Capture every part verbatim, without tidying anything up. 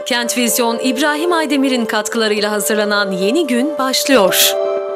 Kent Vizyon, İbrahim Aydemir'in katkılarıyla hazırlanan Yeni Gün başlıyor.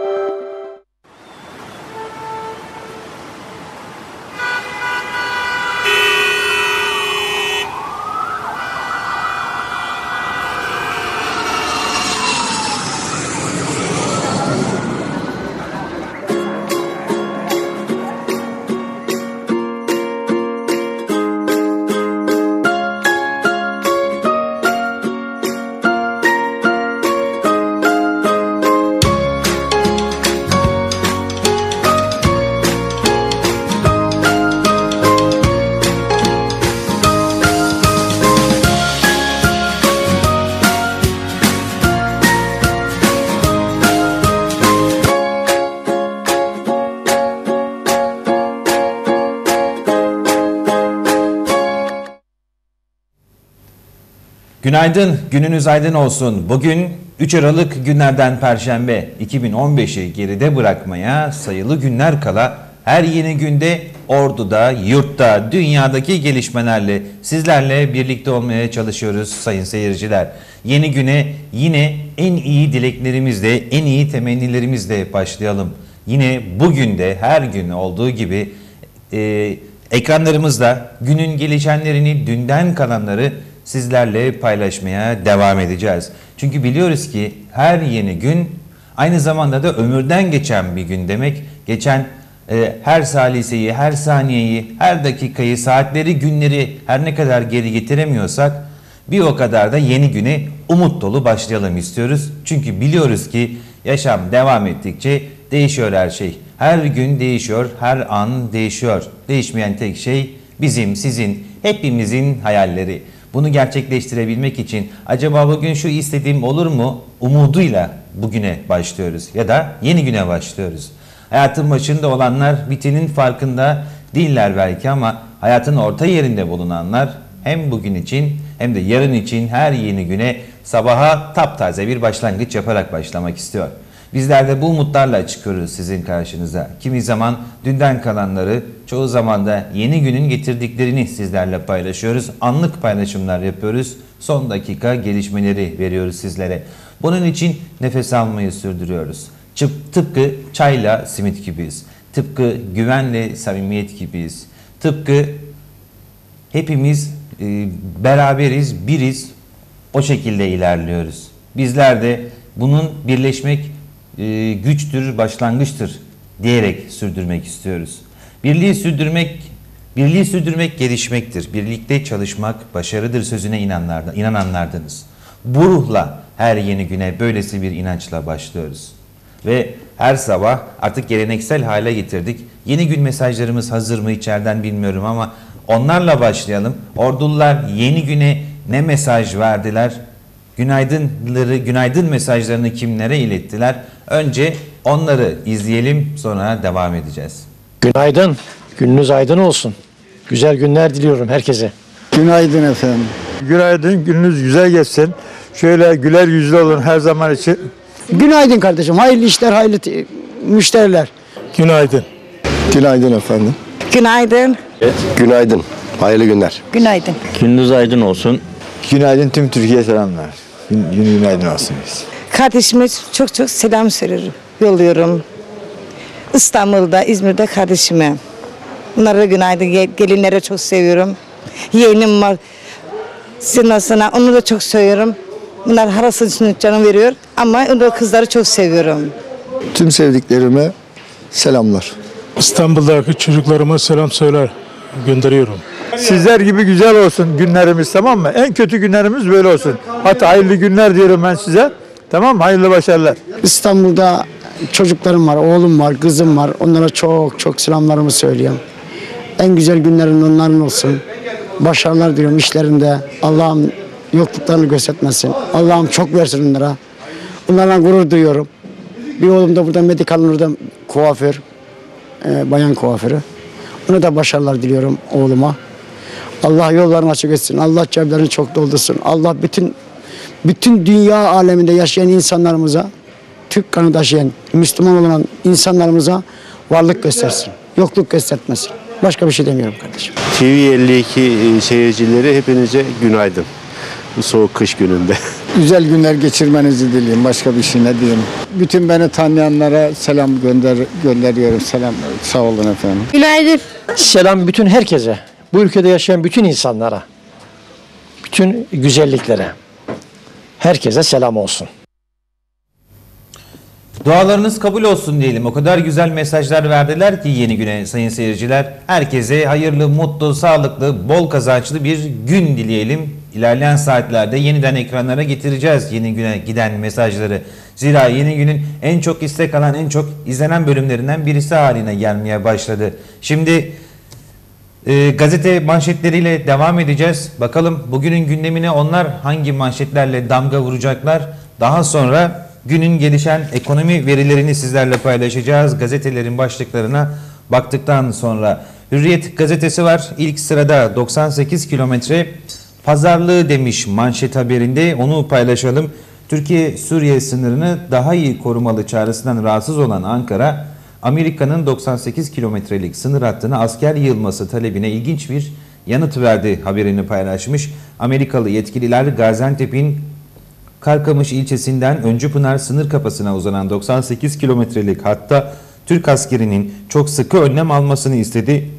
Günaydın, gününüz aydın olsun. Bugün üç Aralık günlerden Perşembe. iki bin on beşi geride bırakmaya sayılı günler kala her yeni günde Ordu'da, yurtta, dünyadaki gelişmelerle sizlerle birlikte olmaya çalışıyoruz sayın seyirciler. Yeni güne yine en iyi dileklerimizle, en iyi temennilerimizle başlayalım. Yine bugün de her gün olduğu gibi e, ekranlarımızda günün gelişenlerini, dünden kalanları sizlerle paylaşmaya devam edeceğiz. Çünkü biliyoruz ki her yeni gün aynı zamanda da ömürden geçen bir gün demek. Geçen e, her saliseyi, her saniyeyi, her dakikayı, saatleri, günleri her ne kadar geri getiremiyorsak bir o kadar da yeni güne umut dolu başlayalım istiyoruz. Çünkü biliyoruz ki yaşam devam ettikçe değişiyor her şey. Her gün değişiyor, her an değişiyor. Değişmeyen tek şey bizim, sizin, hepimizin hayalleri. Bunu gerçekleştirebilmek için acaba bugün şu istediğim olur mu umuduyla bugüne başlıyoruz ya da yeni güne başlıyoruz. Hayatın başında olanlar bitenin farkında değiller belki ama hayatın orta yerinde bulunanlar hem bugün için hem de yarın için her yeni güne sabaha taptaze bir başlangıç yaparak başlamak istiyor. Bizler de bu umutlarla çıkıyoruz sizin karşınıza. Kimi zaman dünden kalanları, çoğu zaman da yeni günün getirdiklerini sizlerle paylaşıyoruz. Anlık paylaşımlar yapıyoruz. Son dakika gelişmeleri veriyoruz sizlere. Bunun için nefes almayı sürdürüyoruz. Tıpkı çayla simit gibiyiz. Tıpkı güvenle samimiyet gibiyiz. Tıpkı hepimiz e, beraberiz, biriz. O şekilde ilerliyoruz. Bizler de bunun birleşmek e, güçtür, başlangıçtır diyerek sürdürmek istiyoruz. Birliği sürdürmek, birliği sürdürmek gelişmektir. Birlikte çalışmak başarıdır sözüne inanlardan, inananlardanız. Bu ruhla her yeni güne böylesi bir inançla başlıyoruz. Ve her sabah artık geleneksel hale getirdik. Yeni gün mesajlarımız hazır mı içeriden bilmiyorum ama onlarla başlayalım. Ordulular yeni güne ne mesaj verdiler? Günaydınları, günaydın mesajlarını kimlere ilettiler? Önce onları izleyelim, sonra devam edeceğiz. Günaydın, gününüz aydın olsun. Güzel günler diliyorum herkese. Günaydın efendim. Günaydın, gününüz güzel geçsin. Şöyle güler yüzlü olun her zaman için. Günaydın kardeşim, hayırlı işler, hayırlı müşteriler. Günaydın. Günaydın efendim. Günaydın. Evet. Günaydın. Hayırlı günler. Günaydın. Gününüz aydın olsun. Günaydın tüm Türkiye'ye selamlar. Gün, günü günaydın olsun biz. Kardeşime çok çok selam söylerim. Yolluyorum. İstanbul'da, İzmir'de kardeşime. Bunlara günaydın. Gelinlere çok seviyorum. Yeğenim var. Sinasına onu da çok seviyorum. Bunlar harası için canım veriyor. Ama onu da kızları çok seviyorum. Tüm sevdiklerime selamlar. İstanbul'daki çocuklarıma selam söyler, gönderiyorum. Sizler gibi güzel olsun günlerimiz, tamam mı? En kötü günlerimiz böyle olsun. Hatta hayırlı günler diyorum ben size. Tamam mı? Hayırlı başarılar. İstanbul'da çocuklarım var, oğlum var, kızım var. Onlara çok çok selamlarımı söylüyorum. En güzel günlerin onların olsun. Başarılar diliyorum işlerinde. Allah'ım yokluklarını göstermesin. Allah'ım çok versin onlara. Onlarla gurur duyuyorum. Bir oğlum da burada Medikal'ın orada kuaför, e, bayan kuaförü. Ona da başarılar diliyorum oğluma. Allah yollarını açık etsin. Allah ceplerini çok doldursun. Allah bütün bütün dünya aleminde yaşayan insanlarımıza, Türk kanı taşıyan, Müslüman olan insanlarımıza varlık göstersin. Yokluk göstermesin. Başka bir şey demiyorum kardeşim. T V elli iki seyircileri hepinize günaydın. bu soğuk kış gününde. Güzel günler geçirmenizi dileyim. Başka bir şey ne diyeyim. Bütün beni tanıyanlara selam gönder gönderiyorum. Selam. Sağ olun efendim. Günaydın. Selam bütün herkese. Bu ülkede yaşayan bütün insanlara. Bütün güzelliklere. Herkese selam olsun. Dualarınız kabul olsun diyelim. O kadar güzel mesajlar verdiler ki yeni güne sayın seyirciler. Herkese hayırlı, mutlu, sağlıklı, bol kazançlı bir gün dileyelim. İlerleyen saatlerde yeniden ekranlara getireceğiz yeni güne giden mesajları. Zira yeni günün en çok istek alan, en çok izlenen bölümlerinden birisi haline gelmeye başladı. Şimdi e, gazete manşetleriyle devam edeceğiz. Bakalım bugünün gündemine onlar hangi manşetlerle damga vuracaklar. Daha sonra günün gelişen ekonomi verilerini sizlerle paylaşacağız. Gazetelerin başlıklarına baktıktan sonra Hürriyet gazetesi var. İlk sırada doksan sekiz kilometre pazarlığı demiş manşet haberinde, onu paylaşalım. Türkiye-Suriye sınırını daha iyi korumalı çağrısından rahatsız olan Ankara, Amerika'nın doksan sekiz kilometrelik sınır hattına asker yığılması talebine ilginç bir yanıt verdi haberini paylaşmış. Amerikalı yetkililer Gaziantep'in Karkamış ilçesinden Öncüpınar sınır kapısına uzanan doksan sekiz kilometrelik hatta Türk askerinin çok sıkı önlem almasını istedi.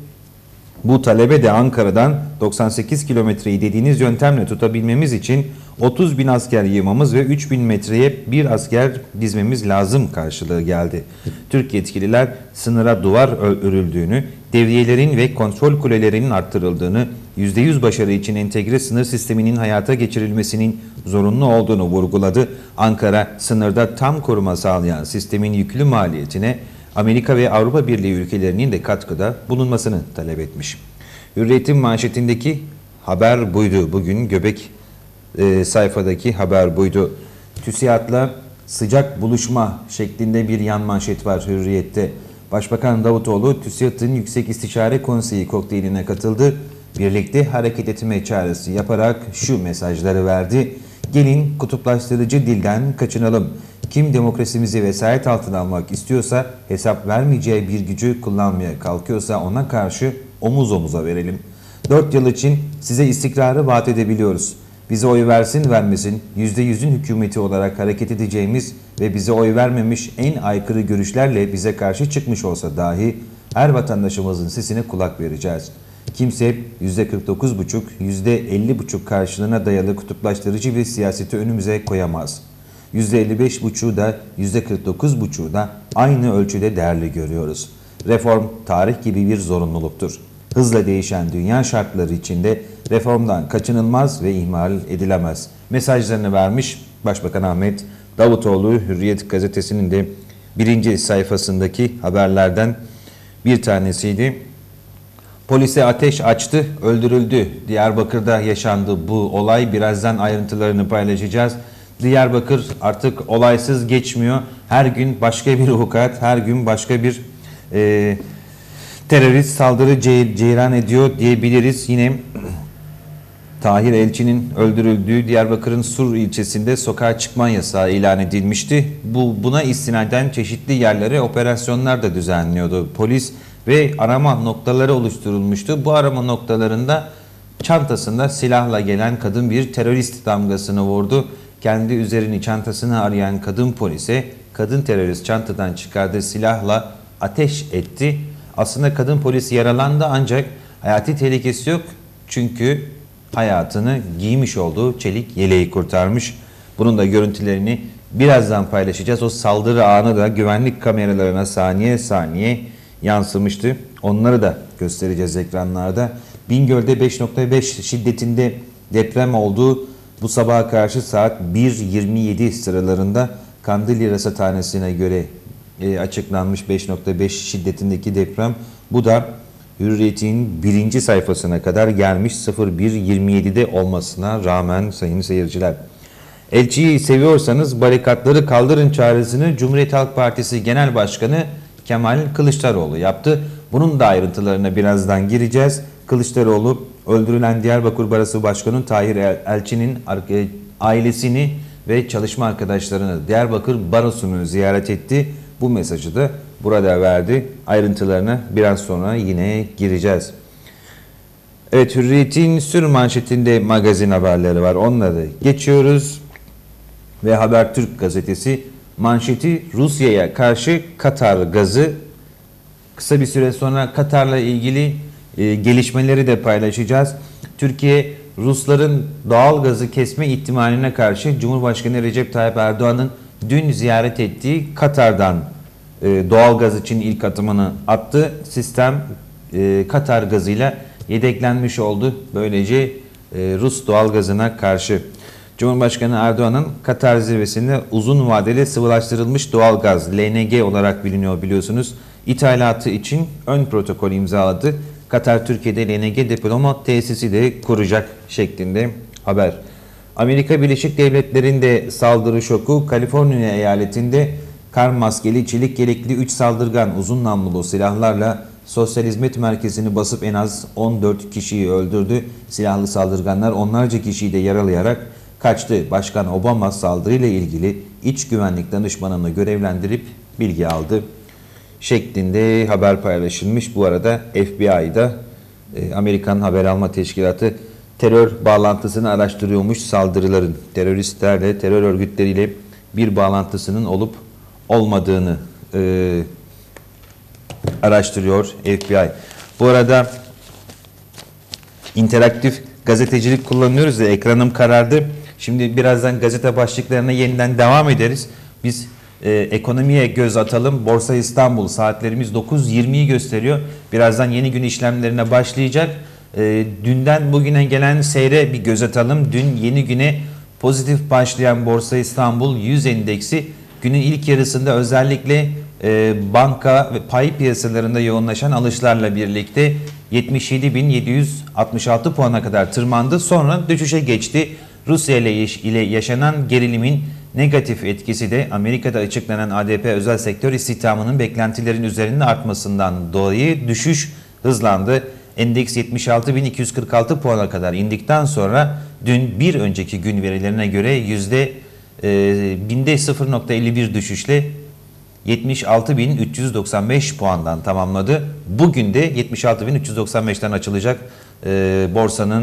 Bu talebe de Ankara'dan doksan sekiz kilometreyi dediğiniz yöntemle tutabilmemiz için otuz bin asker yığmamız ve üç bin metreye bir asker dizmemiz lazım karşılığı geldi. Türk yetkililer sınıra duvar örüldüğünü, devriyelerin ve kontrol kulelerinin arttırıldığını, yüzde yüz başarı için entegre sınır sisteminin hayata geçirilmesinin zorunlu olduğunu vurguladı. Ankara, sınırda tam koruma sağlayan sistemin yüklü maliyetine Amerika ve Avrupa Birliği ülkelerinin de katkıda bulunmasını talep etmiş. Hürriyet'in manşetindeki haber buydu. Bugün göbek e, sayfadaki haber buydu. TÜSİAD'la sıcak buluşma şeklinde bir yan manşet var Hürriyet'te. Başbakan Davutoğlu TÜSİAD'ın Yüksek İstişare Konseyi kokteyline katıldı. Birlikte hareket etme çağrısı yaparak şu mesajları verdi. Gelin kutuplaştırıcı dilden kaçınalım. Kim demokrasimizi vesayet altına almak istiyorsa, hesap vermeyeceği bir gücü kullanmaya kalkıyorsa ona karşı omuz omuza verelim. Dört yıl için size istikrarı vaat edebiliyoruz. Bize oy versin vermesin, yüzde yüzün hükümeti olarak hareket edeceğimiz ve bize oy vermemiş en aykırı görüşlerle bize karşı çıkmış olsa dahi her vatandaşımızın sesine kulak vereceğiz. Kimse yüzde kırk dokuz buçuk, yüzde elli buçuk karşılığına dayalı kutuplaştırıcı bir siyaseti önümüze koyamaz. yüzde elli beş buçuğu da yüzde kırk dokuz buçuğu da aynı ölçüde değerli görüyoruz. Reform tarih gibi bir zorunluluktur. Hızla değişen dünya şartları içinde reformdan kaçınılmaz ve ihmal edilemez mesajlarını vermiş Başbakan Ahmet Davutoğlu. Hürriyet gazetesinin de birinci sayfasındaki haberlerden bir tanesiydi. Polise ateş açtı, öldürüldü. Diyarbakır'da yaşandı bu olay. Birazdan ayrıntılarını paylaşacağız. Diyarbakır artık olaysız geçmiyor. Her gün başka bir hukukat, her gün başka bir e, terörist saldırı ce ceyran ediyor diyebiliriz. Yine Tahir Elçi'nin öldürüldüğü Diyarbakır'ın Sur ilçesinde sokağa çıkma yasağı ilan edilmişti. Bu buna istinaden çeşitli yerlere operasyonlar da düzenliyordu polis ve arama noktaları oluşturulmuştu. Bu arama noktalarında çantasında silahla gelen kadın bir terörist damgasını vurdu. Kendi üzerini, çantasını arayan kadın polise kadın terörist çantadan çıkardığı silahla ateş etti. Aslında kadın polis yaralandı ancak hayati tehlikesi yok. Çünkü hayatını giymiş olduğu çelik yeleği kurtarmış. Bunun da görüntülerini birazdan paylaşacağız. O saldırı anı da güvenlik kameralarına saniye saniye yansımıştı. Onları da göstereceğiz ekranlarda. Bingöl'de beş nokta beş şiddetinde deprem olduğu bu sabaha karşı saat bir yirmi yedi sıralarında Kandilli Rasathanesi'ne göre e, açıklanmış beş nokta beş şiddetindeki deprem. Bu da Hürriyet'in birinci sayfasına kadar gelmiş sıfır bir yirmi yedide olmasına rağmen sayın seyirciler. Elçiyi seviyorsanız barikatları kaldırın çağrısını Cumhuriyet Halk Partisi Genel Başkanı Kemal Kılıçdaroğlu yaptı. Bunun da ayrıntılarına birazdan gireceğiz. Kılıçdaroğlu öldürülen Diyarbakır Barosu Başkanı Tahir Elçi'nin ailesini ve çalışma arkadaşlarını Diyarbakır Barosu'nu ziyaret etti. Bu mesajı da burada verdi. Ayrıntılarına biraz sonra yine gireceğiz. Evet, Hürriyet'in sür manşetinde magazin haberleri var. Onları geçiyoruz. Ve Habertürk gazetesi manşeti Rusya'ya karşı Katar gazı. Kısa bir süre sonra Katar'la ilgili e, gelişmeleri de paylaşacağız. Türkiye, Rusların doğal gazı kesme ihtimaline karşı Cumhurbaşkanı Recep Tayyip Erdoğan'ın dün ziyaret ettiği Katar'dan e, doğal gaz için ilk atımını attı. Sistem e, Katar gazıyla yedeklenmiş oldu. Böylece e, Rus doğal gazına karşı. Cumhurbaşkanı Erdoğan'ın Katar zirvesinde uzun vadeli sıvılaştırılmış doğal gaz L N G olarak biliniyor biliyorsunuz. İthalatı için ön protokol imzaladı. Katar Türkiye'de L N G depolama tesisi de kuracak şeklinde haber. Amerika Birleşik Devletleri'nde saldırı şoku, Kaliforniya eyaletinde kar maskeli, çelik yelekli üç saldırgan uzun namlulu silahlarla sosyal hizmet merkezini basıp en az on dört kişiyi öldürdü. Silahlı saldırganlar onlarca kişiyi de yaralayarak kaçtı. Başkan Obama saldırıyla ilgili iç güvenlik danışmanını görevlendirip bilgi aldı şeklinde haber paylaşılmış. Bu arada F B I'da e, Amerikan Haber Alma Teşkilatı terör bağlantısını araştırıyormuş. Saldırıların teröristlerle, terör örgütleriyle bir bağlantısının olup olmadığını e, araştırıyor F B I. Bu arada interaktif gazetecilik kullanıyoruz da ekranım karardı. Şimdi birazdan gazete başlıklarına yeniden devam ederiz. Biz e, ekonomiye göz atalım. Borsa İstanbul saatlerimiz dokuz yirmiyi gösteriyor. Birazdan yeni gün işlemlerine başlayacak. E, dünden bugüne gelen seyre bir göz atalım. Dün yeni güne pozitif başlayan Borsa İstanbul yüz endeksi günün ilk yarısında özellikle e, banka ve pay piyasalarında yoğunlaşan alışlarla birlikte yetmiş yedi bin yedi yüz altmış altı puana kadar tırmandı. Sonra düşüşe geçti. Rusya ile yaşanan gerilimin negatif etkisi de Amerika'da açıklanan A D P özel sektör istihdamının beklentilerin üzerinde artmasından dolayı düşüş hızlandı. Endeks yetmiş altı bin iki yüz kırk altı puana kadar indikten sonra dün bir önceki gün verilerine göre yüzde e, binde sıfır virgül elli bir düşüşle yetmiş altı bin üç yüz doksan beş puandan tamamladı. Bugün de yetmiş altı bin üç yüz doksan beşten açılacak e, borsanın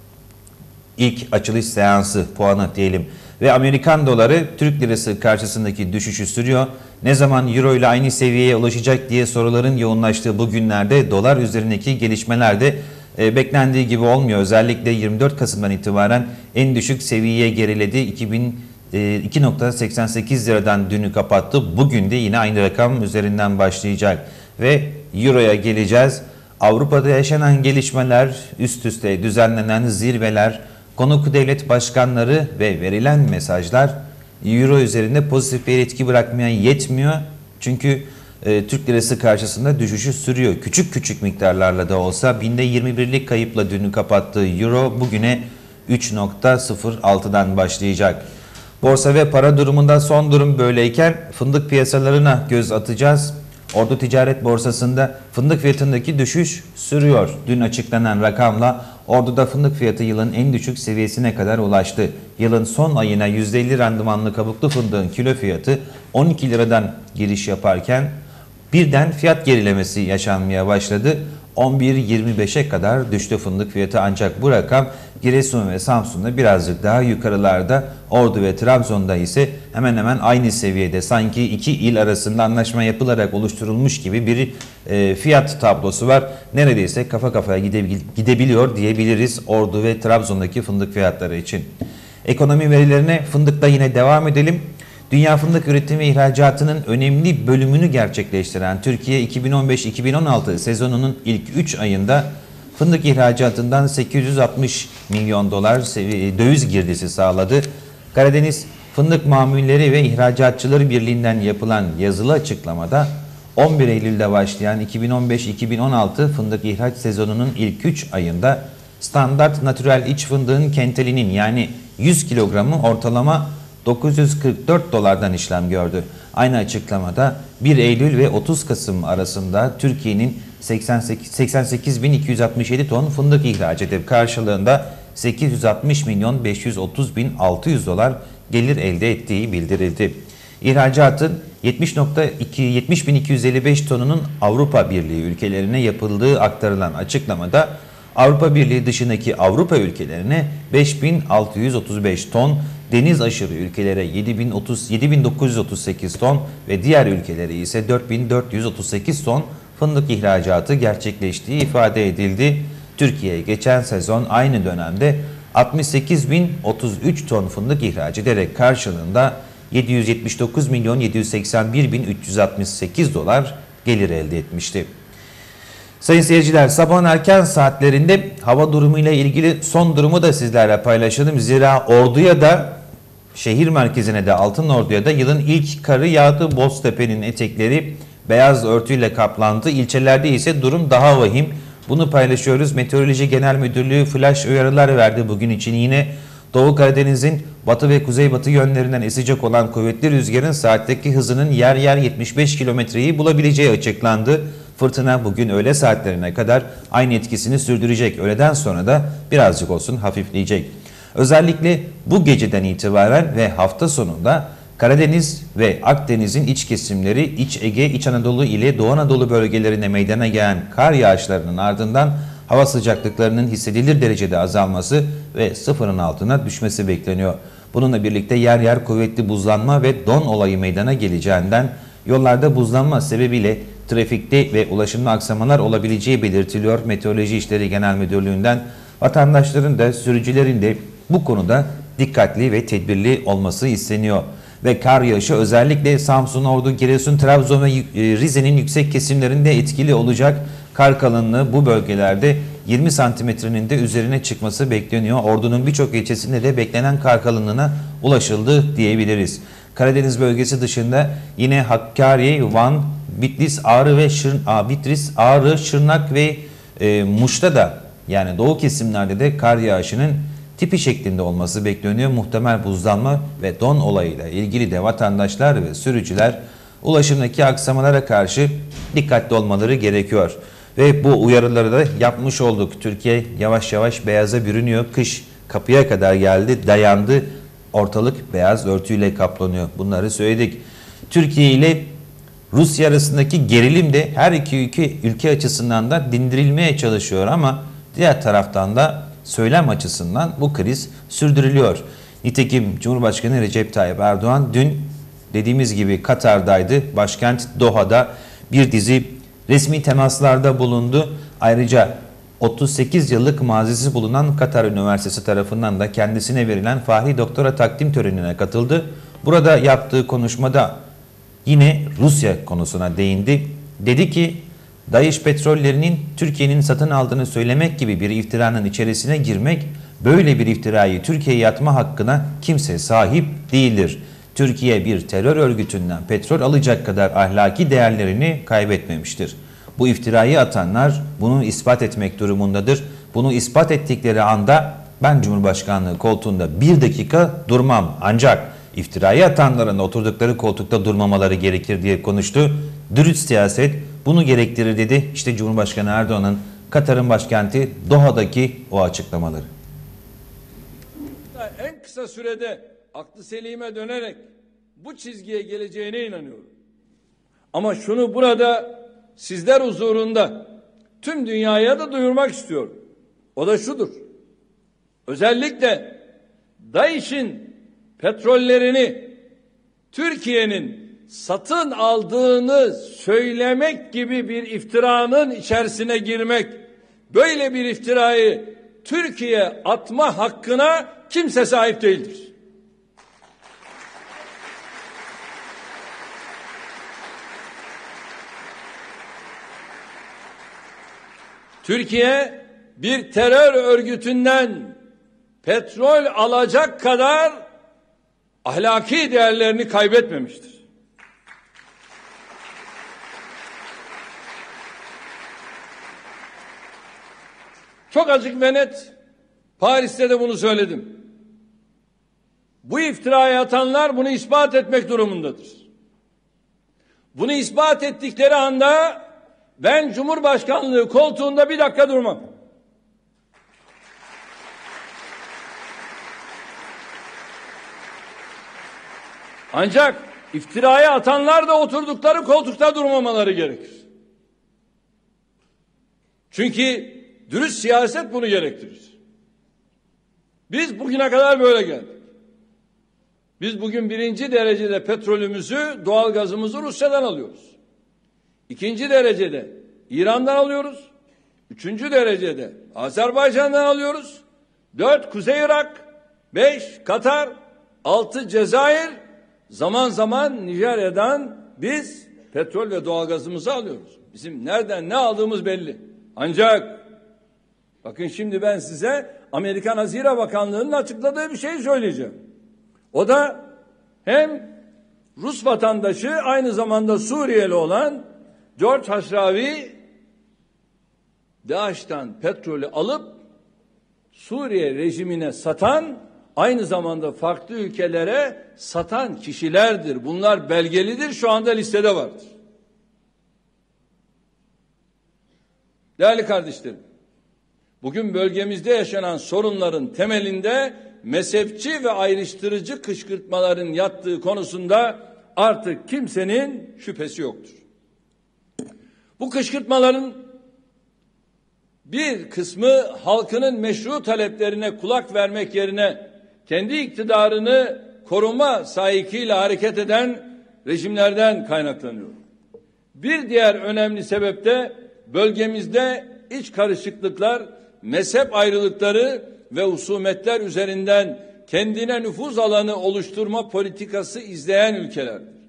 ilk açılış seansı puanı diyelim. Ve Amerikan doları Türk lirası karşısındaki düşüşü sürüyor. Ne zaman euro ile aynı seviyeye ulaşacak diye soruların yoğunlaştığı bu günlerde dolar üzerindeki gelişmeler de e, beklendiği gibi olmuyor. Özellikle yirmi dört Kasım'dan itibaren en düşük seviyeye geriledi. iki bin iki virgül seksen sekiz liradan dünü kapattı. Bugün de yine aynı rakam üzerinden başlayacak. Ve euroya geleceğiz. Avrupa'da yaşanan gelişmeler, üst üste düzenlenen zirveler, konuk devlet başkanları ve verilen mesajlar euro üzerinde pozitif bir etki bırakmaya yetmiyor. Çünkü e, Türk lirası karşısında düşüşü sürüyor. Küçük küçük miktarlarla da olsa binde yirmi birlik kayıpla dünü kapattığı euro bugüne üç virgül sıfır altıdan başlayacak. Borsa ve para durumunda son durum böyleyken fındık piyasalarına göz atacağız. Ordu Ticaret Borsası'nda fındık fiyatındaki düşüş sürüyor. Dün açıklanan rakamla Ordu'da fındık fiyatı yılın en düşük seviyesine kadar ulaştı. Yılın son ayına yüzde elli randımanlı kabuklu fındığın kilo fiyatı on iki liradan giriş yaparken birden fiyat gerilemesi yaşanmaya başladı. on bir yirmi beşe kadar düştü fındık fiyatı, ancak bu rakam Giresun ve Samsun'da birazcık daha yukarılarda, Ordu ve Trabzon'da ise hemen hemen aynı seviyede, sanki iki il arasında anlaşma yapılarak oluşturulmuş gibi bir e, fiyat tablosu var. Neredeyse kafa kafaya gidebil- gidebiliyor diyebiliriz Ordu ve Trabzon'daki fındık fiyatları için. Ekonomi verilerine fındıkla yine devam edelim. Dünya fındık üretimi ve ihracatının önemli bölümünü gerçekleştiren Türkiye iki bin on beş iki bin on altı sezonunun ilk üç ayında fındık ihracatından sekiz yüz altmış milyon dolar döviz girdisi sağladı. Karadeniz Fındık Mamulleri ve İhracatçıları Birliği'nden yapılan yazılı açıklamada on bir Eylül'de başlayan iki bin on beş iki bin on altı fındık ihraç sezonunun ilk üç ayında standart natürel iç fındığın kentelinin yani yüz kilogramı ortalama dokuz yüz kırk dört dolardan işlem gördü. Aynı açıklamada bir Eylül ve otuz Kasım arasında Türkiye'nin seksen sekiz bin iki yüz altmış yedi ton fındık ihraç edip karşılığında sekiz yüz altmış milyon beş yüz otuz bin altı yüz dolar gelir elde ettiği bildirildi. İhracatın yetmiş bin iki yüz elli beş tonunun Avrupa Birliği ülkelerine yapıldığı aktarılan açıklamada Avrupa Birliği dışındaki Avrupa ülkelerine beş bin altı yüz otuz beş ton, deniz aşırı ülkelere yedi bin dokuz yüz otuz sekiz ton ve diğer ülkelere ise dört bin dört yüz otuz sekiz ton fındık ihracatı gerçekleştiği ifade edildi. Türkiye geçen sezon aynı dönemde altmış sekiz bin otuz üç ton fındık ihraç ederek karşılığında yedi yüz yetmiş dokuz milyon yedi yüz seksen bir bin üç yüz altmış sekiz dolar gelir elde etmişti. Sayın seyirciler, sabahın erken saatlerinde hava durumu ile ilgili son durumu da sizlerle paylaşalım. Zira Ordu'ya da, şehir merkezine de, Altınordu'ya da yılın ilk karı yağdı. Boztepe'nin etekleri beyaz örtüyle kaplandı. İlçelerde ise durum daha vahim. Bunu paylaşıyoruz. Meteoroloji Genel Müdürlüğü flash uyarılar verdi bugün için. Yine Doğu Karadeniz'in batı ve kuzeybatı yönlerinden esecek olan kuvvetli rüzgarın saatteki hızının yer yer yetmiş beş kilometreyi bulabileceği açıklandı. Fırtına bugün öğle saatlerine kadar aynı etkisini sürdürecek. Öğleden sonra da birazcık olsun hafifleyecek. Özellikle bu geceden itibaren ve hafta sonunda Karadeniz ve Akdeniz'in iç kesimleri, İç Ege, İç Anadolu ile Doğu Anadolu bölgelerine meydana gelen kar yağışlarının ardından hava sıcaklıklarının hissedilir derecede azalması ve sıfırın altına düşmesi bekleniyor. Bununla birlikte yer yer kuvvetli buzlanma ve don olayı meydana geleceğinden yollarda buzlanma sebebiyle trafikte ve ulaşımda aksamalar olabileceği belirtiliyor. Meteoroloji İşleri Genel Müdürlüğü'nden vatandaşların da sürücülerin de bu konuda dikkatli ve tedbirli olması isteniyor. Ve kar yağışı özellikle Samsun, Ordu, Giresun, Trabzon ve Rize'nin yüksek kesimlerinde etkili olacak. Kar kalınlığı bu bölgelerde yirmi santimetrenin de üzerine çıkması bekleniyor. Ordu'nun birçok ilçesinde de beklenen kar kalınlığına ulaşıldı diyebiliriz. Karadeniz bölgesi dışında yine Hakkari, Van, Bitlis, Ağrı ve Şırn, A, Bitlis, Ağrı, Şırnak ve e, Muş'ta da, yani doğu kesimlerde de kar yağışının tipi şeklinde olması bekleniyor. Muhtemel buzlanma ve don olayıyla ilgili de vatandaşlar ve sürücüler ulaşımdaki aksamalara karşı dikkatli olmaları gerekiyor. Ve bu uyarıları da yapmış olduk. Türkiye yavaş yavaş beyaza bürünüyor. Kış kapıya kadar geldi, dayandı. Ortalık beyaz örtüyle kaplanıyor. Bunları söyledik. Türkiye ile Rusya arasındaki gerilim de her iki ülke, ülke açısından da dindirilmeye çalışıyor ama diğer taraftan da söylem açısından bu kriz sürdürülüyor. Nitekim Cumhurbaşkanı Recep Tayyip Erdoğan dün dediğimiz gibi Katar'daydı. Başkent Doha'da bir dizi resmi temaslarda bulundu. Ayrıca otuz sekiz yıllık mazisi bulunan Katar Üniversitesi tarafından da kendisine verilen Fahri Doktora takdim törenine katıldı. Burada yaptığı konuşmada yine Rusya konusuna değindi. Dedi ki, DAEŞ petrollerinin Türkiye'nin satın aldığını söylemek gibi bir iftiranın içerisine girmek, böyle bir iftirayı Türkiye'ye atma hakkına kimse sahip değildir. Türkiye bir terör örgütünden petrol alacak kadar ahlaki değerlerini kaybetmemiştir. Bu iftirayı atanlar bunu ispat etmek durumundadır. Bunu ispat ettikleri anda ben Cumhurbaşkanlığı koltuğunda bir dakika durmam. Ancak iftirayı atanların oturdukları koltukta durmamaları gerekir diye konuştu. Dürüst siyaset bunu gerektirir dedi. İşte Cumhurbaşkanı Erdoğan'ın Katar'ın başkenti Doha'daki o açıklamaları. En kısa sürede aklı selime dönerek bu çizgiye geleceğine inanıyorum. Ama şunu burada sizler huzurunda tüm dünyaya da duyurmak istiyorum. O da şudur. Özellikle DAEŞ'in petrollerini Türkiye'nin satın aldığını söylemek gibi bir iftiranın içerisine girmek, böyle bir iftirayı Türkiye atma hakkına kimse sahip değildir. Türkiye bir terör örgütünden petrol alacak kadar ahlaki değerlerini kaybetmemiştir. Çok açık ve net Paris'te de bunu söyledim. Bu iftirayı atanlar bunu ispat etmek durumundadır. Bunu ispat ettikleri anda ben Cumhurbaşkanlığı koltuğunda bir dakika durmam. Ancak iftirayı atanlar da oturdukları koltukta durmamaları gerekir. Çünkü dürüst siyaset bunu gerektirir. Biz bugüne kadar böyle geldik. Biz bugün birinci derecede petrolümüzü, doğalgazımızı Rusya'dan alıyoruz. İkinci derecede İran'dan alıyoruz. Üçüncü derecede Azerbaycan'dan alıyoruz. Dört Kuzey Irak, beş Katar, altı Cezayir, zaman zaman Nijerya'dan biz petrol ve doğalgazımızı alıyoruz. Bizim nereden ne aldığımız belli. Ancak bakın şimdi ben size Amerikan Hazine Bakanlığı'nın açıkladığı bir şey söyleyeceğim. O da hem Rus vatandaşı aynı zamanda Suriyeli olan George Haşravi DAEŞ'ten petrolü alıp Suriye rejimine satan, aynı zamanda farklı ülkelere satan kişilerdir. Bunlar belgelidir, şu anda listede vardır. Değerli kardeşlerim, bugün bölgemizde yaşanan sorunların temelinde mezhepçi ve ayrıştırıcı kışkırtmaların yattığı konusunda artık kimsenin şüphesi yoktur. Bu kışkırtmaların bir kısmı halkının meşru taleplerine kulak vermek yerine kendi iktidarını koruma sahikiyle hareket eden rejimlerden kaynaklanıyor. Bir diğer önemli sebep de bölgemizde iç karışıklıklar, mezhep ayrılıkları ve husumetler üzerinden kendine nüfuz alanı oluşturma politikası izleyen ülkelerdir.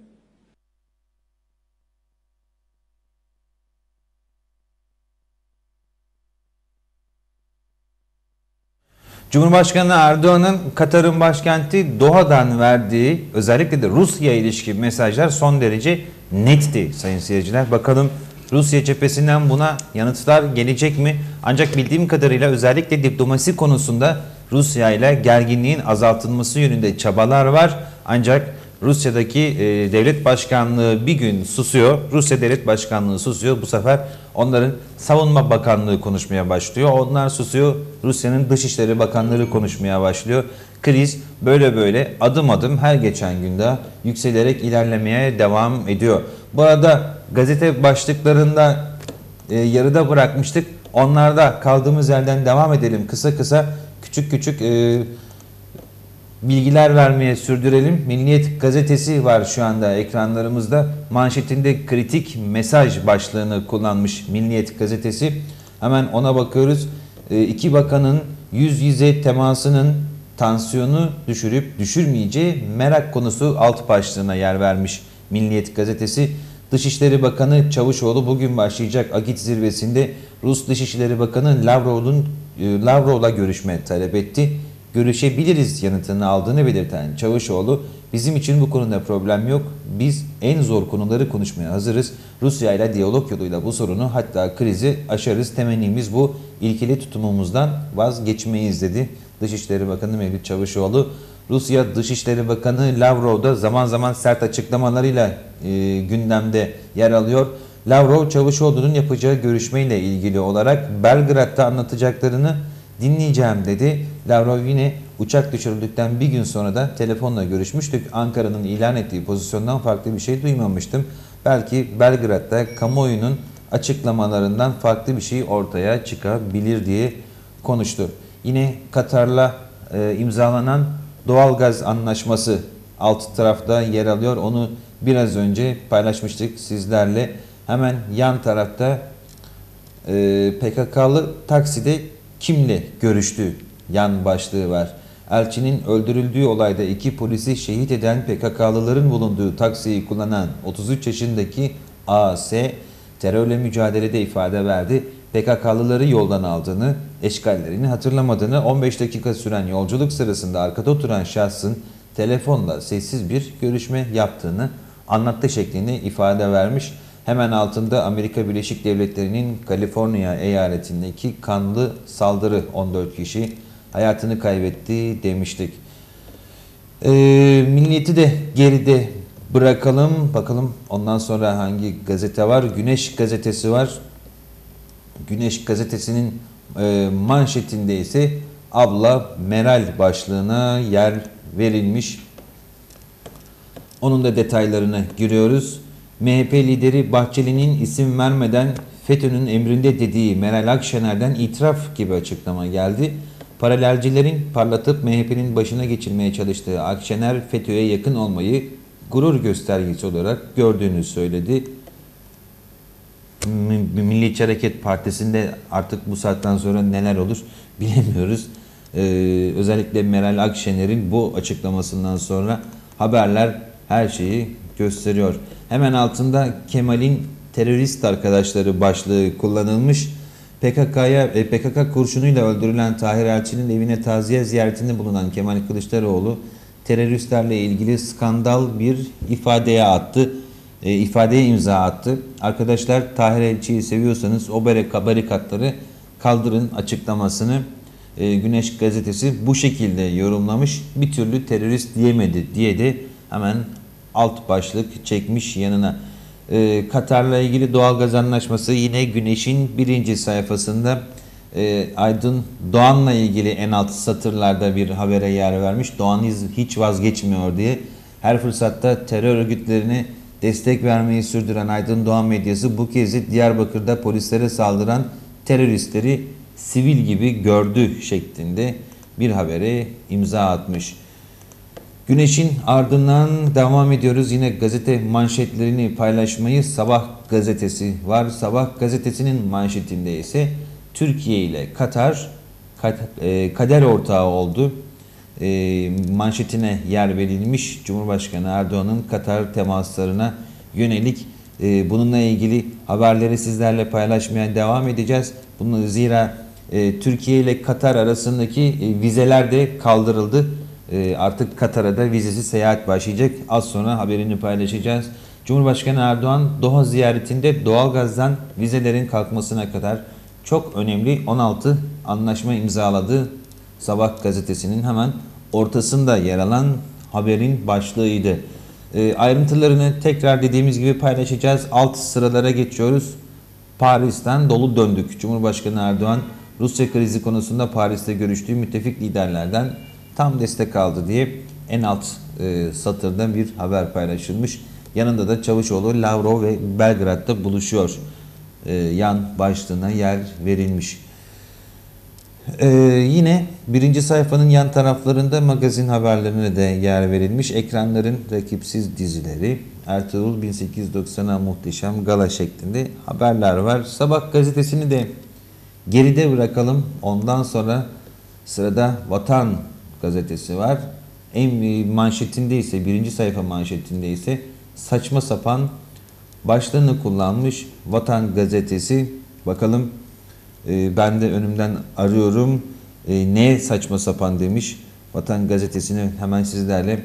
Cumhurbaşkanı Erdoğan'ın Katar'ın başkenti Doha'dan verdiği özellikle de Rusya'ya ilişkin mesajlar son derece netti sayın seyirciler. Bakalım Rusya cephesinden buna yanıtlar gelecek mi? Ancak bildiğim kadarıyla özellikle diplomasi konusunda Rusya ile gerginliğin azaltılması yönünde çabalar var. Ancak Rusya'daki e, devlet başkanlığı bir gün susuyor. Rusya devlet başkanlığı susuyor. Bu sefer onların savunma bakanlığı konuşmaya başlıyor. Onlar susuyor. Rusya'nın dışişleri bakanları konuşmaya başlıyor. Kriz böyle böyle adım adım her geçen günde yükselerek ilerlemeye devam ediyor. Bu arada gazete başlıklarında e, yarıda bırakmıştık. Onlarda kaldığımız yerden devam edelim. Kısa kısa küçük küçük e, bilgiler vermeye sürdürelim. Milliyet gazetesi var şu anda ekranlarımızda. Manşetinde kritik mesaj başlığını kullanmış Milliyet gazetesi. Hemen ona bakıyoruz. E, iki bakanın yüz yüze temasının tansiyonu düşürüp düşürmeyeceği merak konusu alt başlığına yer vermiş Milliyet gazetesi. Dışişleri Bakanı Çavuşoğlu bugün başlayacak Akit zirvesinde Rus Dışişleri Bakanı Lavrov'un Lavrov'la görüşme talep etti. Görüşebiliriz yanıtını aldığını belirten Çavuşoğlu, bizim için bu konuda problem yok. Biz en zor konuları konuşmaya hazırız. Rusya ile diyalog yoluyla bu sorunu, hatta krizi aşarız. Temennimiz bu. İlkeli tutumumuzdan vazgeçmeyiz dedi Dışişleri Bakanı Mevlüt Çavuşoğlu. Rusya Dışişleri Bakanı Lavrov da zaman zaman sert açıklamalarıyla e, gündemde yer alıyor. Lavrov, Çavuşoğlu'nun yapacağı görüşmeyle ilgili olarak Belgrad'da anlatacaklarını dinleyeceğim dedi. Lavrov yine uçak düşürüldükten bir gün sonra da telefonla görüşmüştük. Ankara'nın ilan ettiği pozisyondan farklı bir şey duymamıştım. Belki Belgrad'da kamuoyunun açıklamalarından farklı bir şey ortaya çıkabilir diye konuştu. Yine Katar'la e, imzalanan doğalgaz anlaşması alt tarafta yer alıyor. Onu biraz önce paylaşmıştık sizlerle. Hemen yan tarafta e, P K K'lı takside kimle görüştü yan başlığı var. Elçinin öldürüldüğü olayda iki polisi şehit eden P K K'lıların bulunduğu taksiyi kullanan otuz üç yaşındaki A S terörle mücadelede ifade verdi. P K K'lıları yoldan aldığını, eşkallerini hatırlamadığını, on beş dakika süren yolculuk sırasında arkada oturan şahsın telefonla sessiz bir görüşme yaptığını anlattı şeklinde ifade vermiş. Hemen altında Amerika Birleşik Devletleri'nin Kaliforniya eyaletindeki kanlı saldırı, on dört kişi hayatını kaybetti demiştik. Ee, Milliyeti de geride bırakalım. Bakalım ondan sonra hangi gazete var? Güneş gazetesi var. Güneş gazetesinin e, manşetinde ise abla Meral başlığına yer verilmiş. Onun da detaylarını giriyoruz. M H P lideri Bahçeli'nin isim vermeden FETÖ'nün emrinde dediği Meral Akşener'den itiraf gibi açıklama geldi. Paralelcilerin parlatıp M H P'nin başına geçirmeye çalıştığı Akşener, FETÖ'ye yakın olmayı gurur göstergesi olarak gördüğünü söyledi. Milliyetçi Hareket Partisi'nde artık bu saatten sonra neler olur bilemiyoruz. Ee, özellikle Meral Akşener'in bu açıklamasından sonra haberler her şeyi gösteriyor. Hemen altında Kemal'in terörist arkadaşları başlığı kullanılmış. P K K'ya P K K kurşunuyla öldürülen Tahir Elçi'nin evine taziye ziyaretinde bulunan Kemal Kılıçdaroğlu teröristlerle ilgili skandal bir ifadeye attı. E, ifadeye imza attı. Arkadaşlar, Tahir Elçi'yi seviyorsanız o barikatları kaldırın açıklamasını e, Güneş gazetesi bu şekilde yorumlamış. Bir türlü terörist diyemedi diye de hemen alt başlık çekmiş yanına. E, Katar'la ilgili doğalgaz anlaşması yine Güneş'in birinci sayfasında. E, Aydın Doğan'la ilgili en alt satırlarda bir habere yer vermiş. Doğan hiç vazgeçmiyor diye. Her fırsatta terör örgütlerine destek vermeyi sürdüren Aydın Doğan medyası bu kez de Diyarbakır'da polislere saldıran teröristleri sivil gibi gördü şeklinde bir habere imza atmış. Güneş'in ardından devam ediyoruz. Yine gazete manşetlerini paylaşmayı Sabah gazetesi var. Sabah gazetesinin manşetinde ise Türkiye ile Katar kader ortağı oldu. E, manşetine yer verilmiş. Cumhurbaşkanı Erdoğan'ın Katar temaslarına yönelik e, bununla ilgili haberleri sizlerle paylaşmaya devam edeceğiz. Bunu zira e, Türkiye ile Katar arasındaki e, vizeler de kaldırıldı. E, artık Katar'a da vizesiz seyahat başlayacak. Az sonra haberini paylaşacağız. Cumhurbaşkanı Erdoğan Doha ziyaretinde doğalgazdan vizelerin kalkmasına kadar çok önemli on altı anlaşma imzaladı. Sabah gazetesinin hemen ortasında yer alan haberin başlığıydı. E, ayrıntılarını tekrar dediğimiz gibi paylaşacağız. Alt sıralara geçiyoruz. Paris'ten dolu döndük. Cumhurbaşkanı Erdoğan Rusya krizi konusunda Paris'te görüştüğü müttefik liderlerden tam destek aldı diye en alt e, satırda bir haber paylaşılmış. Yanında da Çavuşoğlu, Lavrov ve Belgrad'da buluşuyor. E, yan başlığına yer verilmiş. Ee, yine birinci sayfanın yan taraflarında magazin haberlerine de yer verilmiş. Ekranların rakipsiz dizileri, Ertuğrul bin sekiz yüz doksan'a muhteşem gala şeklinde haberler var. Sabah gazetesini de geride bırakalım. Ondan sonra sırada Vatan gazetesi var. En manşetinde ise, birinci sayfa manşetinde ise saçma sapan başlığını kullanmış Vatan gazetesi. Bakalım. Ben de önümden arıyorum. E, ne saçma sapan demiş. Vatan gazetesini hemen sizlerle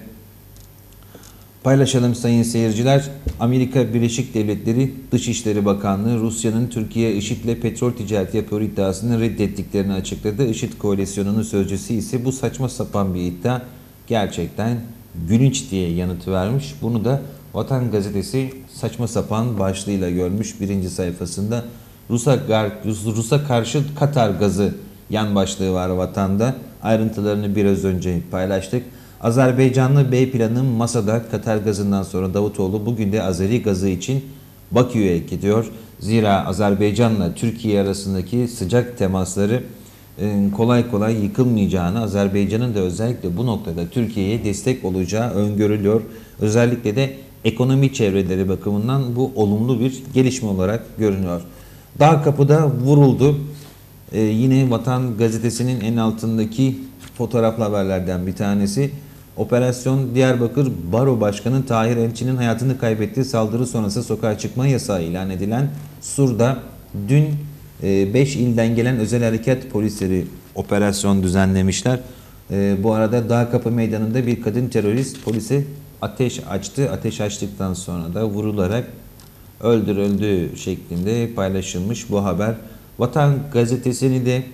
paylaşalım sayın seyirciler. Amerika Birleşik Devletleri Dışişleri Bakanlığı Rusya'nın Türkiye IŞİD'le petrol ticareti yapıyor iddiasını reddettiklerini açıkladı. IŞİD koalisyonunun sözcüsü ise bu saçma sapan bir iddia gerçekten gülünç diye yanıt vermiş. Bunu da Vatan gazetesi saçma sapan başlığıyla görmüş birinci sayfasında. Rus'a, Rus'a karşı Katar gazı yan başlığı var Vatan'da. Ayrıntılarını biraz önce paylaştık. Azerbaycanlı B planı masada. Katar gazından sonra Davutoğlu bugün de Azeri gazı için Bakü'ye gidiyor. Zira Azerbaycan'la Türkiye arasındaki sıcak temasları kolay kolay yıkılmayacağını, Azerbaycan'ın da özellikle bu noktada Türkiye'ye destek olacağı öngörülüyor. Özellikle de ekonomi çevreleri bakımından bu olumlu bir gelişme olarak görünüyor. Dağ Kapı'da vuruldu. Ee, yine Vatan gazetesinin en altındaki fotoğraflı haberlerden bir tanesi. Operasyon Diyarbakır Baro Başkanı Tahir Elçi'nin hayatını kaybettiği saldırı sonrası sokağa çıkma yasağı ilan edilen Sur'da dün beş ilden gelen özel harekat polisleri operasyon düzenlemişler. E, bu arada Dağ Kapı Meydanı'nda bir kadın terörist polise ateş açtı. Ateş açtıktan sonra da vurularak öldürüldüğü şeklinde paylaşılmış bu haber. Vatan gazetesini de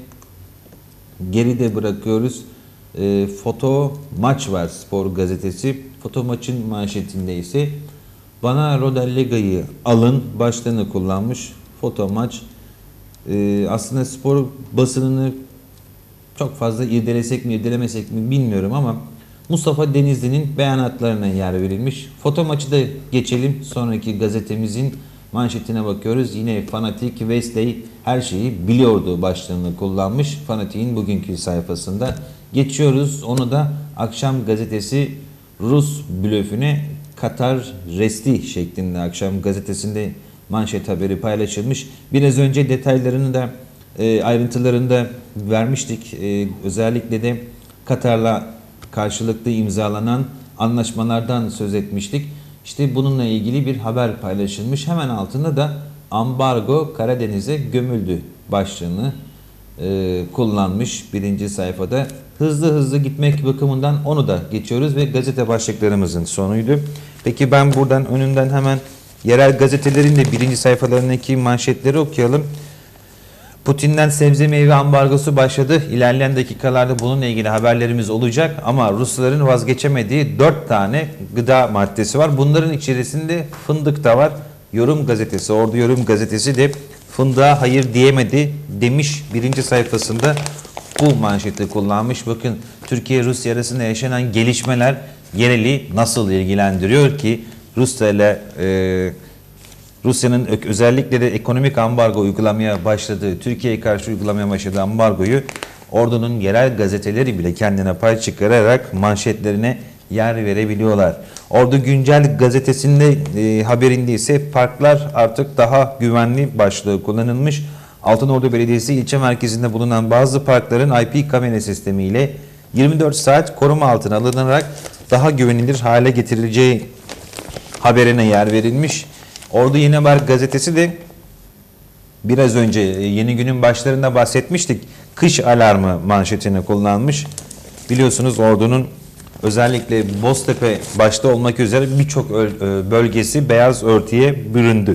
geride bırakıyoruz. E, foto maç var Spor gazetesi. Foto maçın manşetinde ise bana Rodellega'yı alın başlığını kullanmış. Foto maç. E, aslında spor basınını çok fazla irdelesek mi irdelemesek mi bilmiyorum ama Mustafa Denizli'nin beyanatlarına yer verilmiş. Foto maçı da geçelim. Sonraki gazetemizin manşetine bakıyoruz. Yine Fanatik Wesley her şeyi biliyordu başlığını kullanmış. Fanatik'in bugünkü sayfasında. Geçiyoruz. Onu da Akşam Gazetesi Rus blöfüne Katar resti şeklinde Akşam Gazetesi'nde manşet haberi paylaşılmış. Biraz önce detaylarını da e, ayrıntılarını da vermiştik. E, özellikle de Katar'la karşılıklı imzalanan anlaşmalardan söz etmiştik. İşte bununla ilgili bir haber paylaşılmış. Hemen altında da ambargo Karadeniz'e gömüldü başlığını e, kullanmış birinci sayfada. Hızlı hızlı gitmek bakımından onu da geçiyoruz ve gazete başlıklarımızın sonuydu. Peki ben buradan önünden hemen yerel gazetelerin de birinci sayfalarındaki manşetleri okuyalım. Putin'den sebze meyve ambargosu başladı. İlerleyen dakikalarda bununla ilgili haberlerimiz olacak ama Rusların vazgeçemediği dört tane gıda maddesi var. Bunların içerisinde fındık da var. Yorum gazetesi, Ordu Yorum gazetesi de fındığa hayır diyemedi demiş birinci sayfasında bu manşeti kullanmış. Bakın Türkiye-Rusya arasında yaşanan gelişmeler yereli nasıl ilgilendiriyor ki Rusya ile e, Rusya'nın özellikle de ekonomik ambargo uygulamaya başladığı, Türkiye'ye karşı uygulamaya başladığı ambargoyu ordunun yerel gazeteleri bile kendine pay çıkararak manşetlerine yer verebiliyorlar. Ordu Güncel gazetesinde e, haberinde ise parklar artık daha güvenli başlığı kullanılmış. Altınordu Belediyesi ilçe merkezinde bulunan bazı parkların I P kamera sistemiyle yirmi dört saat koruma altına alınarak daha güvenilir hale getirileceği haberine yer verilmiş. Ordu Yeni Haber gazetesi de biraz önce Yeni Gün'ün başlarında bahsetmiştik. Kış alarmı manşetini kullanmış. Biliyorsunuz ordunun özellikle Boztepe başta olmak üzere birçok bölgesi beyaz örtüye büründü.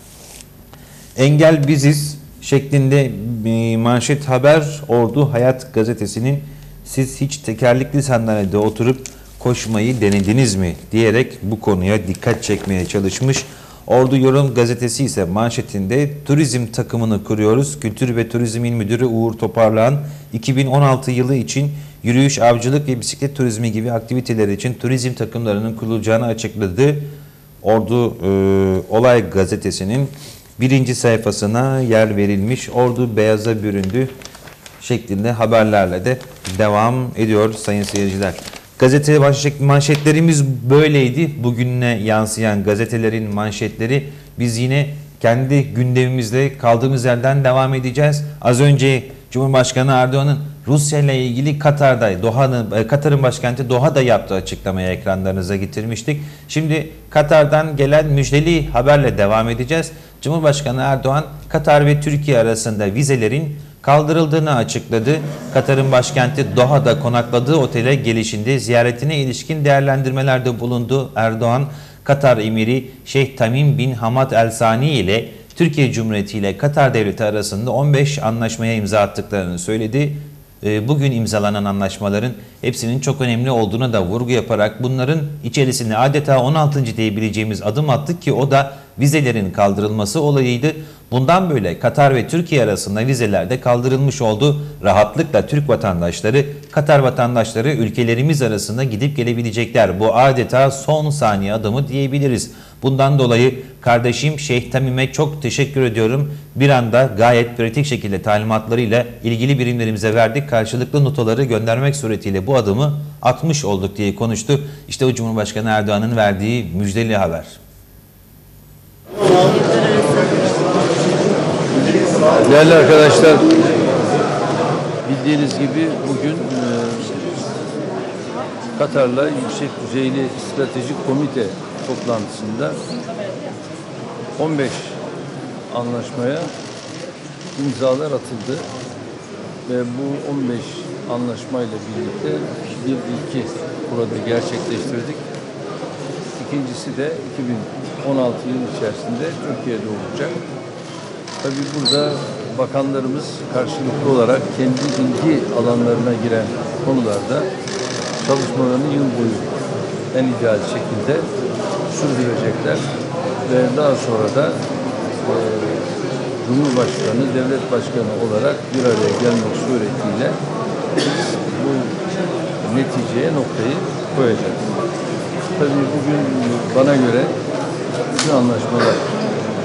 Engel biziz şeklinde bir manşet haber Ordu Hayat gazetesinin siz hiç tekerlekli sandalyede oturup koşmayı denediniz mi diyerek bu konuya dikkat çekmeye çalışmış. Ordu Yorum gazetesi ise manşetinde turizm takımını kuruyoruz. Kültür ve Turizm İl Müdürü Uğur Toparlağan iki bin on altı yılı için yürüyüş, avcılık ve bisiklet turizmi gibi aktiviteler için turizm takımlarının kurulacağını açıkladı. Ordu e, Olay gazetesinin birinci sayfasına yer verilmiş. Ordu beyaza büründü şeklinde haberlerle de devam ediyor sayın seyirciler. Gazete manşetlerimiz böyleydi. Bugüne yansıyan gazetelerin manşetleri. Biz yine kendi gündemimizde kaldığımız yerden devam edeceğiz. Az önce Cumhurbaşkanı Erdoğan'ın Rusya ile ilgili Katar'da, Doha'nın, Katar'ın başkenti Doha'da yaptığı açıklamayı ekranlarınıza getirmiştik. Şimdi Katar'dan gelen müjdeli haberle devam edeceğiz. Cumhurbaşkanı Erdoğan, Katar ve Türkiye arasında vizelerin kaldırıldığını açıkladı. Katar'ın başkenti Doha'da konakladığı otele gelişinde ziyaretine ilişkin değerlendirmelerde bulundu. Erdoğan, Katar Emiri Şeyh Tamim bin Hamad El Sani ile Türkiye Cumhuriyeti ile Katar Devleti arasında on beş anlaşmaya imza attıklarını söyledi. Bugün imzalanan anlaşmaların hepsinin çok önemli olduğuna da vurgu yaparak bunların içerisinde adeta on altıncı diyebileceğimiz adım attık ki o da vizelerin kaldırılması olayıydı. Bundan böyle Katar ve Türkiye arasında vizeler de kaldırılmış oldu. Rahatlıkla Türk vatandaşları, Katar vatandaşları ülkelerimiz arasında gidip gelebilecekler. Bu adeta son saniye adımı diyebiliriz. Bundan dolayı kardeşim Şeyh Tamim'e çok teşekkür ediyorum. Bir anda gayet pratik şekilde talimatlarıyla ilgili birimlerimize verdik. Karşılıklı notaları göndermek suretiyle bu adımı atmış olduk diye konuştu. İşte o Cumhurbaşkanı Erdoğan'ın verdiği müjdeli haber. Değerli arkadaşlar, bildiğiniz gibi bugün e, Katar'la yüksek düzeyli stratejik komite toplantısında on beş anlaşmaya imzalar atıldı ve bu on beş anlaşmayla birlikte bir ilki burada gerçekleştirdik. İkincisi de iki bin on altı yıl içerisinde Türkiye'de olacak. Tabii burada bakanlarımız karşılıklı olarak kendi ilgi alanlarına giren konularda çalışmalarını yıl boyu en ideal şekilde sürdürecekler ve daha sonra da e, Cumhurbaşkanı, Devlet Başkanı olarak bir araya gelmek suretiyle bu neticeye noktayı koyacağız. Tabii bugün bana göre bütün anlaşmalar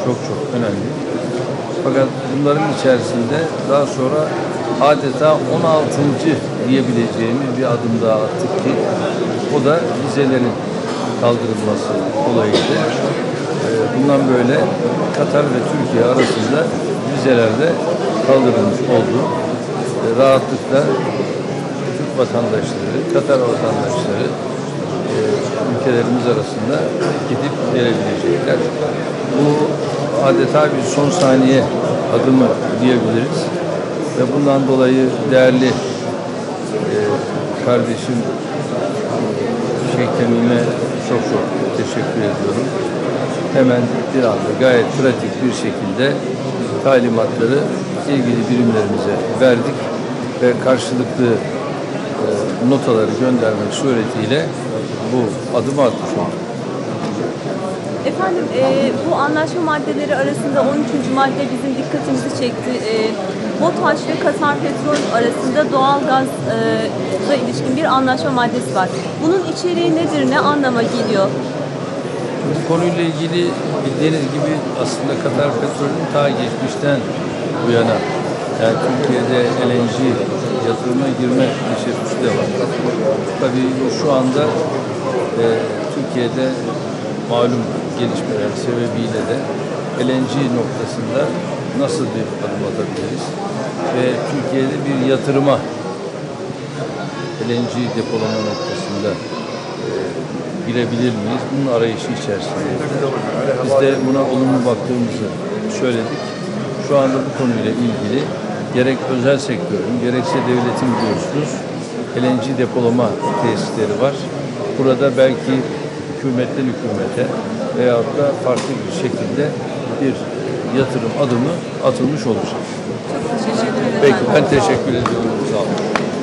çok çok önemli. Fakat bunların içerisinde daha sonra adeta on altıncı diyebileceğimiz bir adım daha attık ki o da vizelerin kaldırılması olayıydı. Bundan böyle Katar ve Türkiye arasında vizeler de kaldırılmış oldu. Rahatlıkla Türk vatandaşları, Katar vatandaşları ülkelerimiz arasında gidip gelebilecekler. Bu adeta bir son saniye adımı diyebiliriz. Ve bundan dolayı değerli e, kardeşim Şeyh Temim'e çok çok teşekkür ediyorum. Hemen bir anda gayet pratik bir şekilde talimatları ilgili birimlerimize verdik ve karşılıklı e, notaları göndermek suretiyle bu adımı atmış olduk. Efendim e, bu anlaşma maddeleri arasında on üçüncü madde bizim dikkatimizi çekti. E, BOTAŞ ve Katar Petrol arasında doğalgazla ilişkin bir anlaşma maddesi var. Bunun içeriği nedir, ne anlama geliyor? Bu konuyla ilgili bildiğiniz gibi aslında Katar Petrol'ün ta geçmişten bu yana yani Türkiye'de L N G yatırıma girme teşebbüsü de var. Tabii şu anda e, Türkiye'de malum gelişmeler sebebiyle de L N G noktasında nasıl bir adım atabiliriz ve Türkiye'de bir yatırıma L N G depolama noktasında e, girebilir miyiz? Bunun arayışı içerisindeyiz. Biz de buna olumlu baktığımızı söyledik. Şu anda bu konuyla ilgili gerek özel sektörün gerekse devletin biliyorsunuz L N G depolama tesisleri var. Burada belki hükümetten hükümete veyahut da farklı bir şekilde bir yatırım adımı atılmış olacak. Çok teşekkür ederim. Peki ben teşekkür ediyorum. Sağ olun.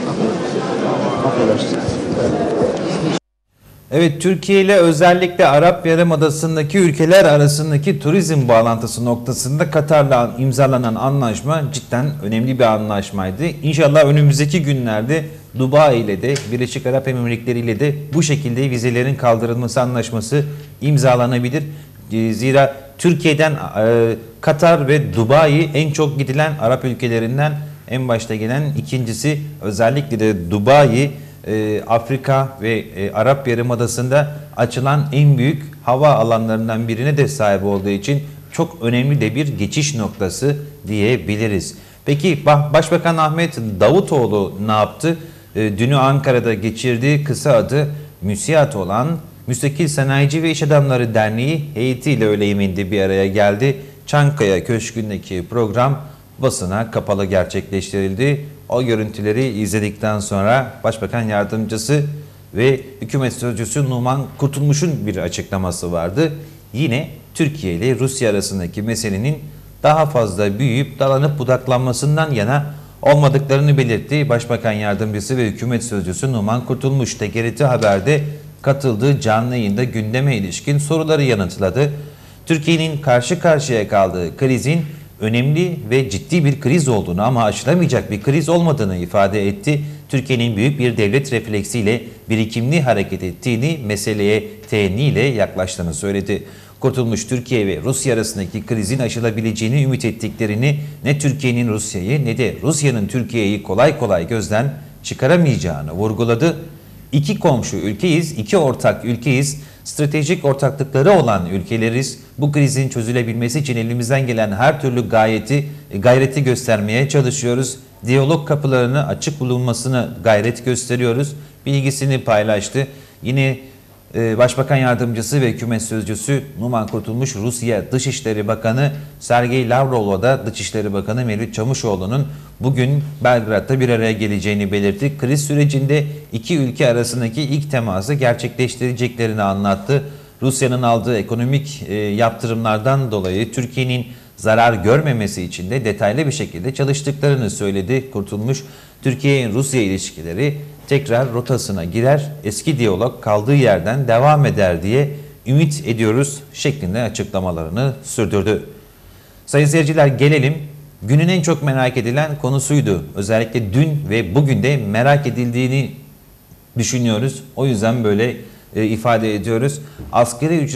Evet, Türkiye ile özellikle Arap Yarımadası'ndaki ülkeler arasındaki turizm bağlantısı noktasında Katar'la imzalanan anlaşma cidden önemli bir anlaşmaydı. İnşallah önümüzdeki günlerde Dubai ile de Birleşik Arap Emirlikleri ile de bu şekilde vizelerin kaldırılması anlaşması imzalanabilir. Zira Türkiye'den e, Katar ve Dubai en çok gidilen Arap ülkelerinden en başta gelen, ikincisi özellikle de Dubai e, Afrika ve e, Arap Yarımadası'nda açılan en büyük hava alanlarından birine de sahip olduğu için çok önemli de bir geçiş noktası diyebiliriz. Peki Başbakan Ahmet Davutoğlu ne yaptı? E, dünü Ankara'da geçirdiği kısa adı MÜSİAD olan Müstakil Sanayici ve İş Adamları Derneği heyetiyle öğle yemeğinde bir araya geldi. Çankaya Köşkü'ndeki program basına kapalı gerçekleştirildi. O görüntüleri izledikten sonra Başbakan Yardımcısı ve Hükümet Sözcüsü Numan Kurtulmuş'un bir açıklaması vardı. Yine Türkiye ile Rusya arasındaki meselenin daha fazla büyüyüp dalanıp budaklanmasından yana olmadıklarını belirtti. Başbakan Yardımcısı ve Hükümet Sözcüsü Numan Kurtulmuş T G R T Haber'de katıldığı canlı yayında gündeme ilişkin soruları yanıtladı. Türkiye'nin karşı karşıya kaldığı krizin önemli ve ciddi bir kriz olduğunu ama aşılamayacak bir kriz olmadığını ifade etti. Türkiye'nin büyük bir devlet refleksiyle birikimli hareket ettiğini, meseleye teenniyle yaklaştığını söyledi. Kurtulmuş, Türkiye ve Rusya arasındaki krizin aşılabileceğini ümit ettiklerini, ne Türkiye'nin Rusya'yı ne de Rusya'nın Türkiye'yi kolay kolay gözden çıkaramayacağını vurguladı. İki komşu ülkeyiz, iki ortak ülkeyiz, stratejik ortaklıkları olan ülkeleriz. Bu krizin çözülebilmesi için elimizden gelen her türlü gayreti, gayreti göstermeye çalışıyoruz. Diyalog kapılarını açık bulunmasını gayret gösteriyoruz. Bilgisini paylaştı. Yine e, Başbakan Yardımcısı ve Hükümet Sözcüsü Numan Kurtulmuş, Rusya Dışişleri Bakanı Sergey Lavrov'la da Dışişleri Bakanı Mevlüt Çavuşoğlu'nun bugün Belgrad'da bir araya geleceğini belirtti. Kriz sürecinde iki ülke arasındaki ilk teması gerçekleştireceklerini anlattı. Rusya'nın aldığı ekonomik e, yaptırımlardan dolayı Türkiye'nin zarar görmemesi için de detaylı bir şekilde çalıştıklarını söyledi. Kurtulmuş, Türkiye-Rusya ilişkileri tekrar rotasına girer, eski diyalog kaldığı yerden devam eder diye ümit ediyoruz şeklinde açıklamalarını sürdürdü. Sayın seyirciler, gelelim günün en çok merak edilen konusuydu. Özellikle dün ve bugün de merak edildiğini düşünüyoruz. O yüzden böyle e, ifade ediyoruz. Asgari ücret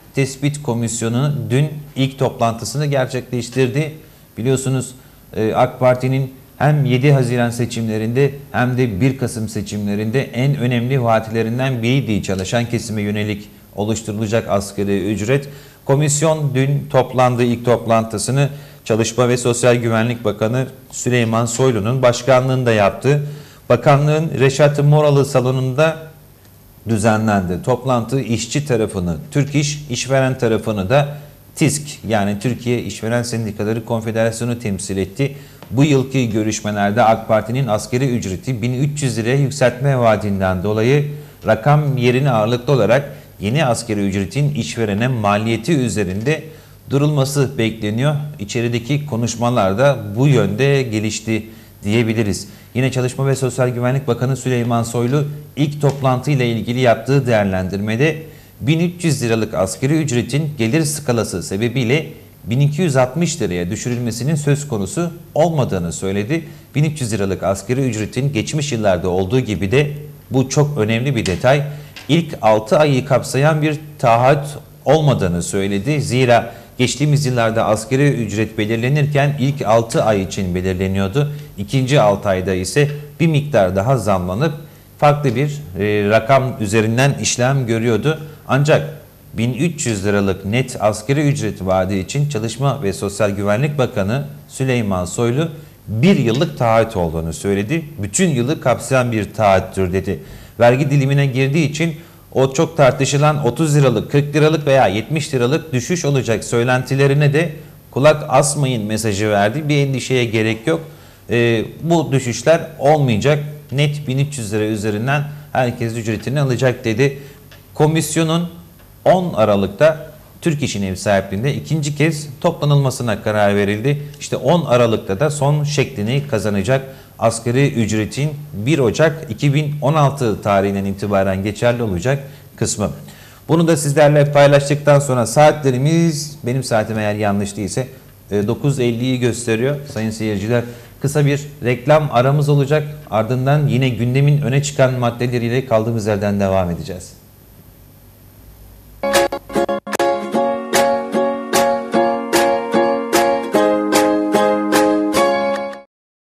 Tespit Komisyonu dün ilk toplantısını gerçekleştirdi. Biliyorsunuz e, AK Parti'nin hem yedi Haziran seçimlerinde hem de bir Kasım seçimlerinde en önemli vaatlerinden biriydi çalışan kesime yönelik oluşturulacak asgari ücret. Komisyon dün toplandı, ilk toplantısını Çalışma ve Sosyal Güvenlik Bakanı Süleyman Soylu'nun başkanlığında yaptı. Bakanlığın Reşat Moralı salonunda düzenlendi. Toplantı işçi tarafını, Türk İş, işveren tarafını da TİSK yani Türkiye İşveren Sendikaları Konfederasyonu temsil etti. Bu yılki görüşmelerde AK Parti'nin asgari ücreti bin üç yüz liraya yükseltme vaadinden dolayı rakam yerine ağırlıklı olarak yeni asgari ücretin işverene maliyeti üzerinde durulması bekleniyor. İçerideki konuşmalar da bu yönde gelişti diyebiliriz. Yine Çalışma ve Sosyal Güvenlik Bakanı Süleyman Soylu ilk toplantıyla ilgili yaptığı değerlendirmede bin üç yüz liralık asgari ücretin gelir skalası sebebiyle bin iki yüz altmış liraya düşürülmesinin söz konusu olmadığını söyledi. bin üç yüz liralık asgari ücretin geçmiş yıllarda olduğu gibi de bu çok önemli bir detay. İlk altı ayı kapsayan bir taahhüt olmadığını söyledi. Zira geçtiğimiz yıllarda asgari ücret belirlenirken ilk altı ay için belirleniyordu. İkinci altı ayda ise bir miktar daha zamlanıp farklı bir e, rakam üzerinden işlem görüyordu. Ancak bin üç yüz liralık net asgari ücret vaadi için Çalışma ve Sosyal Güvenlik Bakanı Süleyman Soylu bir yıllık taahhüt olduğunu söyledi. Bütün yılı kapsayan bir taahhüttür dedi. Vergi dilimine girdiği için o çok tartışılan otuz liralık, kırk liralık veya yetmiş liralık düşüş olacak söylentilerine de kulak asmayın mesajı verdi. Bir endişeye gerek yok. Ee, bu düşüşler olmayacak. Net bin üç yüz lira üzerinden herkes ücretini alacak dedi. Komisyonun on Aralık'ta Türk İş'in ev sahipliğinde ikinci kez toplanılmasına karar verildi. İşte on Aralık'ta da son şeklini kazanacak. Asgari ücretin bir Ocak iki bin on altı tarihinden itibaren geçerli olacak kısmı. Bunu da sizlerle paylaştıktan sonra saatlerimiz, benim saatim eğer yanlış değilse dokuz elliyi gösteriyor sayın seyirciler. Kısa bir reklam aramız olacak. Ardından yine gündemin öne çıkan maddeleriyle kaldığımız yerden devam edeceğiz.